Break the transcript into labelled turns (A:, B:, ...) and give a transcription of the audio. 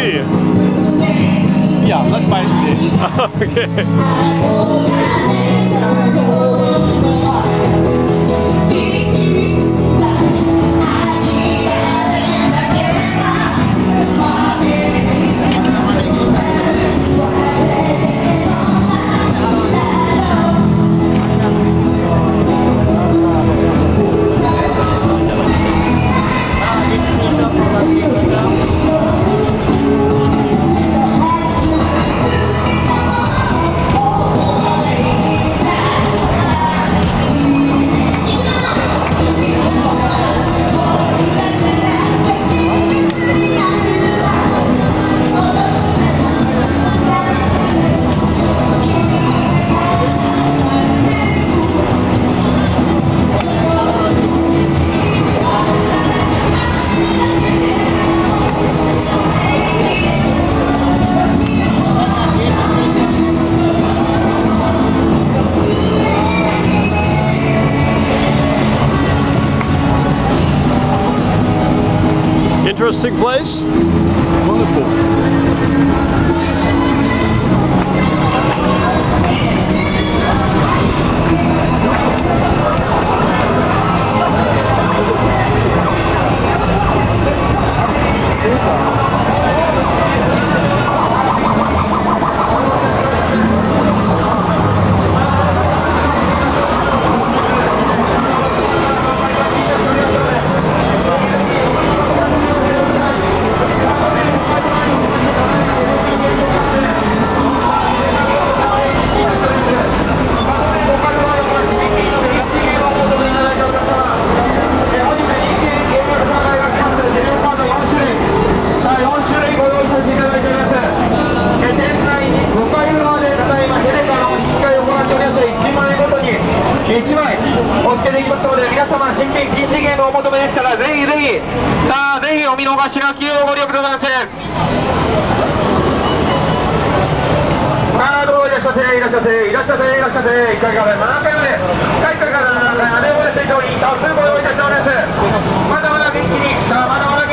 A: see.
B: Yeah, that's basically it.
A: Okay. Interesting place. Wonderful.1枚お付けできますので、皆様新品 PC ゲームをお求めでしたらぜひぜひ、さあぜひお見逃しなきをご利用くださいませ。さあどうもいらっしゃっていらっしゃっていらっしゃっていらっしゃって、1回から7回まで1回から7回まで姉御で成長に多数ご用意いたしております。まだまだ元気に、さあまだまだ